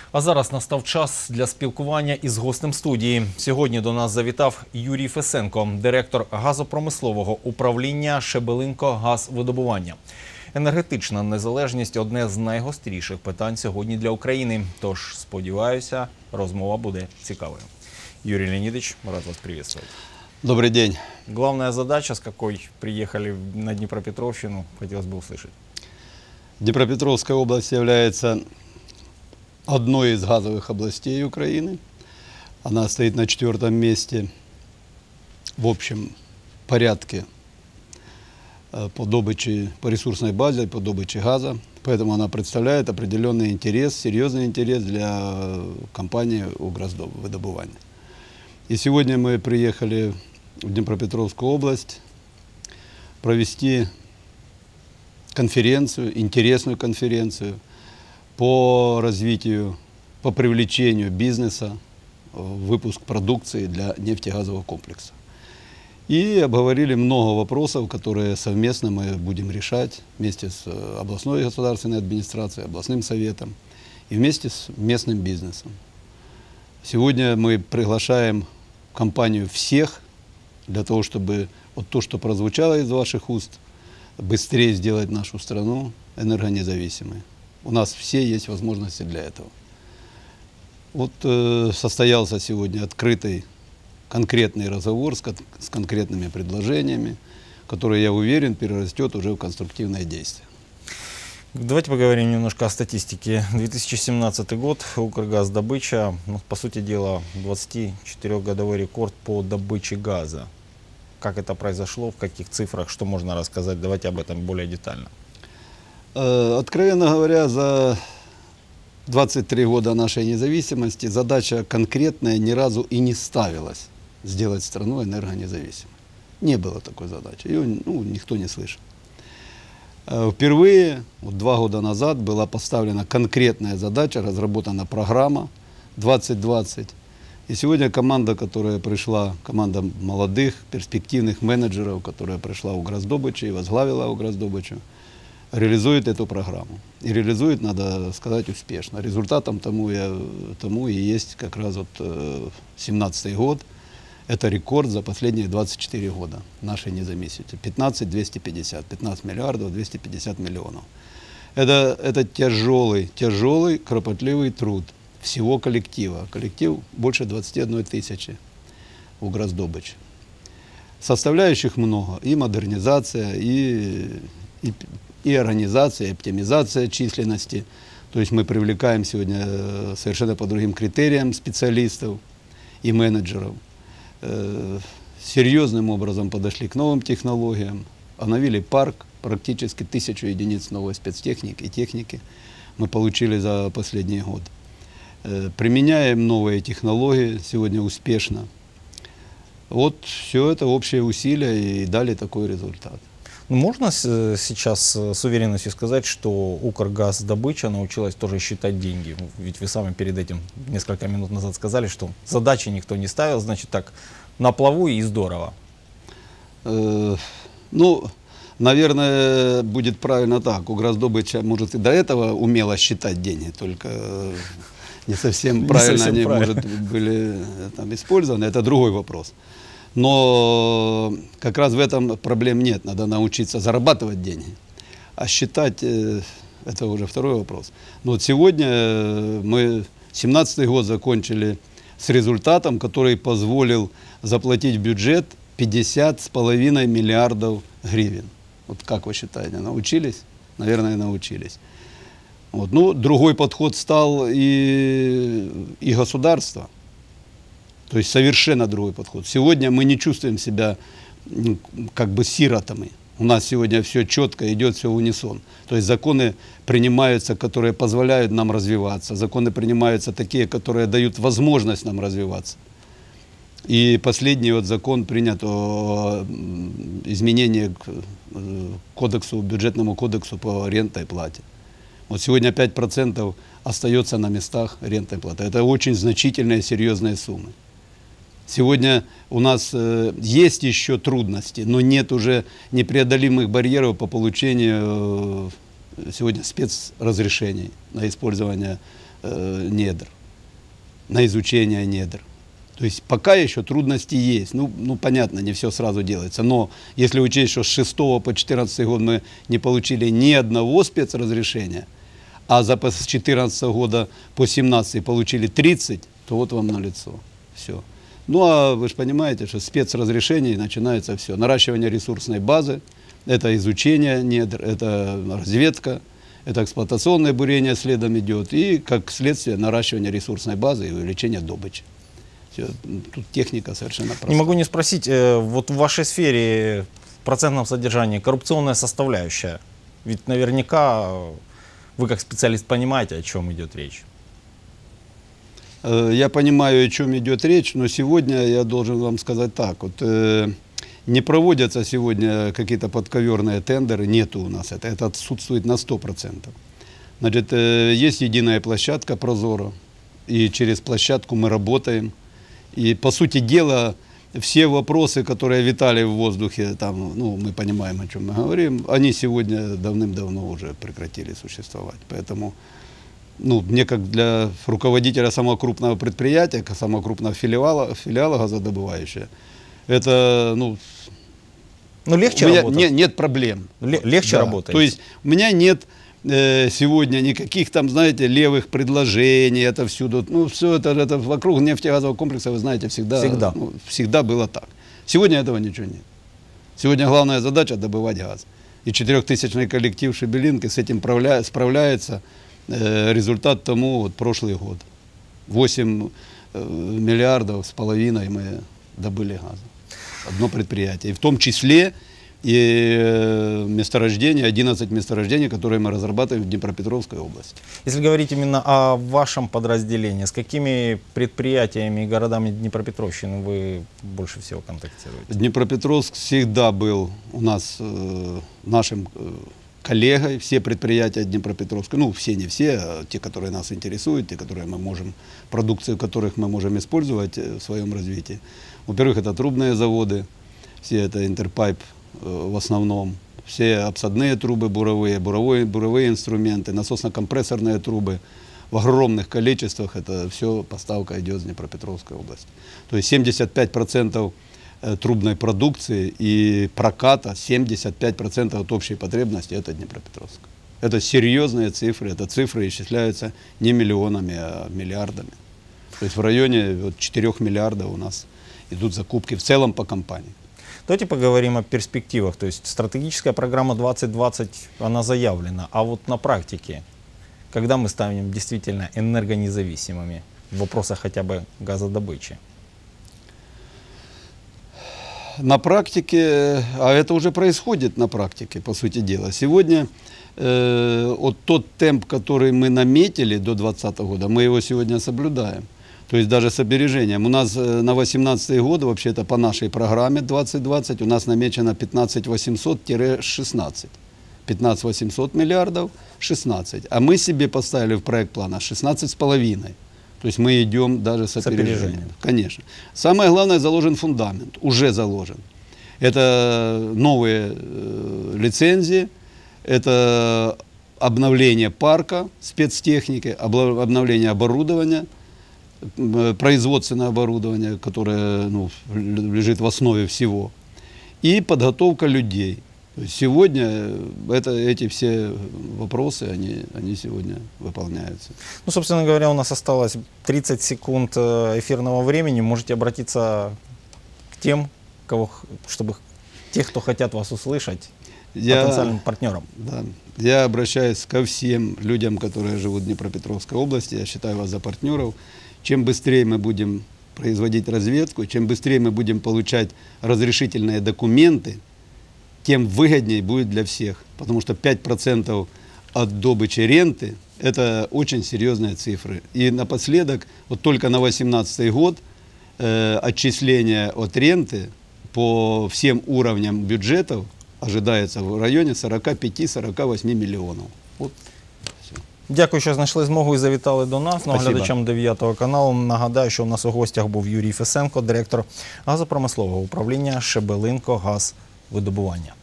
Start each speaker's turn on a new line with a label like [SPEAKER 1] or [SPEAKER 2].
[SPEAKER 1] А зараз настав час для спілкування із гостем студії. Сьогодні до нас завітав Юрій Фесенко, директор газопромислового управління «Шебелинкогаз-видобування». Енергетична незалежність – одне з найгостріших питань сьогодні для України. Тож, сподіваюся, розмова буде цікавою. Юрий Леонидович, рад вас приветствовать.
[SPEAKER 2] Добрый день.
[SPEAKER 1] Главная задача, с какой приехали на Днепропетровщину, хотелось бы услышать.
[SPEAKER 2] Днепропетровская область является одной из газовых областей Украины. Она стоит на 4-м месте в общем порядке по добыче, по ресурсной базе, по добыче газа. Поэтому она представляет определенный интерес, серьезный интерес для компании «Угроздобывание». И сегодня мы приехали в Днепропетровскую область провести конференцию, интересную конференцию по развитию, по привлечению бизнеса в выпуск продукции для нефтегазового комплекса. И обговорили много вопросов, которые совместно мы будем решать вместе с областной государственной администрацией, областным советом и вместе с местным бизнесом. Сегодня мы приглашаем компанию всех для того, чтобы вот то, что прозвучало из ваших уст, быстрее сделать нашу страну энергонезависимой. У нас все есть возможности для этого. Вот состоялся сегодня открытый конкретный разговор с конкретными предложениями, который, я уверен, перерастет уже в конструктивное действие.
[SPEAKER 1] Давайте поговорим немножко о статистике. 2017 год, Укргаздобыча, по сути дела, 24-годовой рекорд по добыче газа. Как это произошло, в каких цифрах, что можно рассказать? Давайте об этом более детально.
[SPEAKER 2] Откровенно говоря, за 23 года нашей независимости задача конкретная ни разу и не ставилась сделать страну энергонезависимой. Не было такой задачи, ее никто не слышал. Впервые, 2 года назад, была поставлена конкретная задача, разработана программа 2020. И сегодня команда, которая пришла, команда молодых, перспективных менеджеров, которая пришла в Угроздобычу и возглавила Угроздобычу, реализует эту программу. И реализует, надо сказать, успешно. Результатом тому и есть как раз вот 2017 год. Это рекорд за последние 24 года нашей независимости. 15 миллиардов 250 миллионов. Это тяжелый, кропотливый труд всего коллектива. Коллектив больше 21 тысячи в Угроздобыче. Составляющих много. И модернизация, и организация, и оптимизация численности. То есть мы привлекаем сегодня совершенно по другим критериям специалистов и менеджеров. Серьезным образом подошли к новым технологиям, обновили парк, практически 1000 единиц новой спецтехники и техники мы получили за последний год. Применяем новые технологии сегодня успешно. Вот все это общие усилия и дали такой результат.
[SPEAKER 1] Можно сейчас с уверенностью сказать, что Укргаздобыча научилась тоже считать деньги? Ведь вы сами перед этим несколько минут назад сказали, что задачи никто не ставил, значит так, на плаву и здорово.
[SPEAKER 2] Наверное, будет правильно так. Угроздобыча, может, и до этого умела считать деньги, только не совсем правильно они, может, были там использованы. Это другой вопрос. Но как раз в этом проблем нет. Надо научиться зарабатывать деньги. А считать, это уже второй вопрос. Но вот сегодня мы 2017 год закончили с результатом, который позволил заплатить в бюджет 50,5 миллиардов гривен. Вот как вы считаете, научились? Наверное, научились. Вот. Другой подход стал и государство. То есть совершенно другой подход. Сегодня мы не чувствуем себя как бы сиротами. У нас сегодня все четко идет, все в унисон. То есть законы принимаются, которые позволяют нам развиваться. Законы принимаются такие, которые дают возможность нам развиваться. И последний вот закон принят о изменении к бюджетному кодексу по рентной плате. Вот сегодня 5% остается на местах рентной платы. Это очень значительные, серьезные суммы. Сегодня у нас есть еще трудности, но нет уже непреодолимых барьеров по получению сегодня спецразрешений на использование недр, на изучение недр. То есть пока еще трудности есть. Ну, понятно, не все сразу делается. Но если учесть, что с 6 по 14 год мы не получили ни одного спецразрешения, а с 2014 года по 17 получили 30, то вот вам налицо. Все. Ну, а вы же понимаете, что с спецразрешений начинается все. Наращивание ресурсной базы, это изучение недр, это разведка, это эксплуатационное бурение следом идет. И, как следствие, наращивание ресурсной базы и увеличение добычи. Все. Тут техника совершенно простая.
[SPEAKER 1] Не могу не спросить, вот в вашей сфере в процентном содержании коррупционная составляющая. Ведь наверняка вы как специалист понимаете, о чем идет речь.
[SPEAKER 2] Я понимаю, о чем идет речь, но сегодня я должен вам сказать так. Вот, не проводятся сегодня какие-то подковерные тендеры, нету у нас. Это отсутствует на 100%. Значит, есть единая площадка Прозоро, и через площадку мы работаем. И, по сути дела, все вопросы, которые витали в воздухе, там, ну, мы понимаем, о чем мы говорим, они сегодня давным-давно уже прекратили существовать. Поэтому, ну, мне как для руководителя самого крупного предприятия, самого крупного филиала газодобывающего, это, ну
[SPEAKER 1] легче работать.
[SPEAKER 2] Нет проблем.
[SPEAKER 1] Легче работать.
[SPEAKER 2] То есть у меня нет сегодня никаких там, знаете, левых предложений, это всюду. Ну, все это вокруг нефтегазового комплекса, вы знаете, всегда было так. Сегодня этого ничего нет. Сегодня главная задача добывать газ. И 4000-ный коллектив Шебелинки с этим справляется. Результат тому вот прошлый год. 8,5 миллиардов мы добыли газа. Одно предприятие. И в том числе и месторождения, 11 месторождений, которые мы разрабатываем в Днепропетровской области.
[SPEAKER 1] Если говорить именно о вашем подразделении, с какими предприятиями и городами Днепропетровщины вы больше всего контактируете?
[SPEAKER 2] Днепропетровск всегда был у нас нашим коллегой, все предприятия Днепропетровска, ну все, не все, а те, которые нас интересуют, те, которые мы можем, продукцию которых мы можем использовать в своем развитии. Во-первых, это трубные заводы, все это Интерпайп в основном, все обсадные трубы буровые, буровые инструменты, насосно-компрессорные трубы в огромных количествах, это все поставка идет с Днепропетровской области. То есть 75% трубной продукции и проката, 75% от общей потребности это Днепропетровск. Это серьезные цифры, это цифры исчисляются не миллионами, а миллиардами. То есть в районе 4 миллиардов у нас идут закупки в целом по компании.
[SPEAKER 1] Давайте поговорим о перспективах. То есть стратегическая программа 2020, она заявлена. А вот на практике, когда мы станем действительно энергонезависимыми в вопросах хотя бы газодобычи?
[SPEAKER 2] На практике, а это уже происходит на практике, по сути дела. Сегодня вот тот темп, который мы наметили до 2020 года, мы его сегодня соблюдаем. То есть даже с опережением. У нас на 2018 год, вообще-то по нашей программе 2020, у нас намечено 15 800-16. 15 800 миллиардов, 16. А мы себе поставили в проект плана 16,5. То есть мы идем даже с опережением. Конечно. Самое главное, заложен фундамент, уже заложен. Это новые лицензии, это обновление парка спецтехники, обновление оборудования, производственное оборудование, которое лежит в основе всего, и подготовка людей. То есть сегодня эти все вопросы, они сегодня выполняются.
[SPEAKER 1] Ну, собственно говоря, у нас осталось 30 секунд эфирного времени. Можете обратиться к тем, тех, кто хотят вас услышать, потенциальным партнерам.
[SPEAKER 2] Да, я обращаюсь ко всем людям, которые живут в Днепропетровской области. Я считаю вас за партнеров. Чем быстрее мы будем производить разведку, чем быстрее мы будем получать разрешительные документы, тем выгоднее будет для всех. Потому что 5% от добычи ренты – это очень серьезные цифры. И напоследок, вот только на 2018 год отчисления от ренты по всем уровням бюджетов ожидается в районе 45-48 мільйонів. От.
[SPEAKER 1] Дякую, що знайшли змогу і завітали до нас. Глядачам 9 каналу нагадаю, що у нас у гостях був Юрій Фесенко, директор газопромислового управління Шебелинко газвидобування.